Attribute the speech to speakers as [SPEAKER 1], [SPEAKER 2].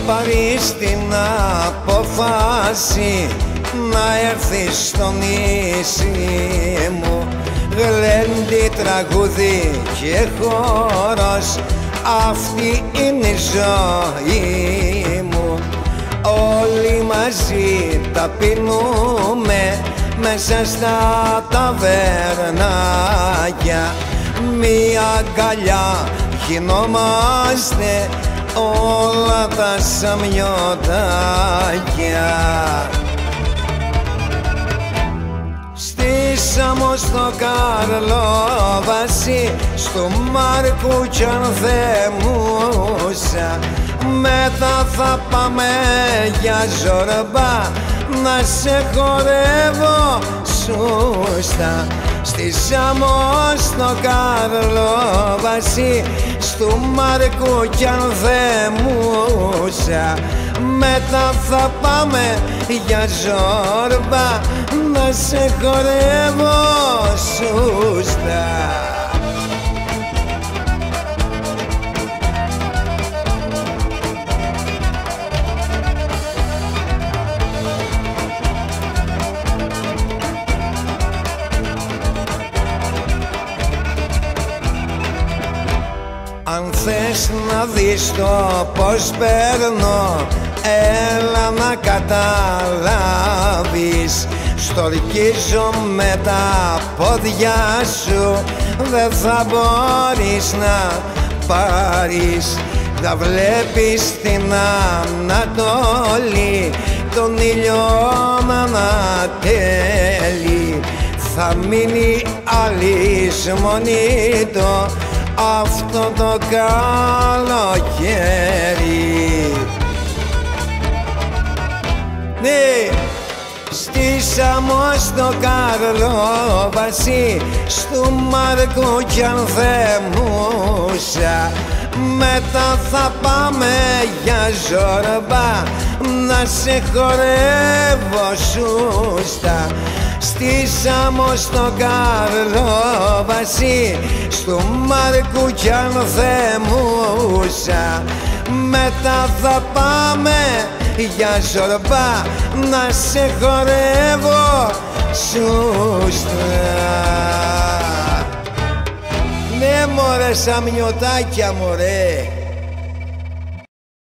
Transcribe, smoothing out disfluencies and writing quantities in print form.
[SPEAKER 1] πάρεις την απόφαση να έρθεις στο νησί μου, γλέντι, τραγούδι και χορός, αυτή είναι η ζωή μου. Όλοι μαζί τα πίνουμε μέσα στα ταβερνάκια, μία αγκαλιά χυνόμαστε όλα τα σαμιωτάκια. Στη Σάμο, στο Καρλόβαση, στο Μάρκου κι αν θεμούσα, μετά θα πάμε για Ζορμπά να σε χορεύω σούστα. Στη Σάμο, στο Καρλόβαση, στο Μάρκου κι αν θεμούσα, μετά θα πάμε για Ζόρμπα να σε χορεύω σούστα. Αν θες να δεις το πως παίρνω, έλα να καταλάβεις. Στορκίζω με τα πόδια σου, δεν θα μπορείς να πάρεις. Θα βλέπεις την Ανατολή, τον ήλιο να ανατέλει. Θα μείνει αλυσμονήτο αυτό το καλοκαίρι. Ναι, στη Σάμο, στο Καρλόβαση, στο Μάρκο κι αν θεμούσα, μετά θα πάμε για Ζορμπά να σε χορεύω σούστα. Στη Σάμο, στο Καρλόβαση, στο Μάρκου κι αν θεμούσα, μετά θα πάμε για Ζορμπά να σε χορεύω σούστα. Ναι μωρέ, σαμιωτάκια μωρέ.